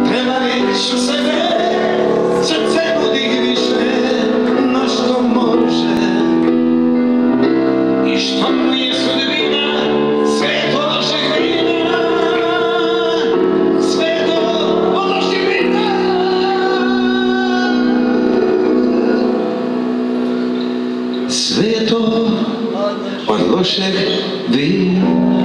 Prevariš u sebe, srce budi više no što može i što mu je sudbina, sve to lošeg vina, sve to od lošeg vina. Sve je to od lošeg vina.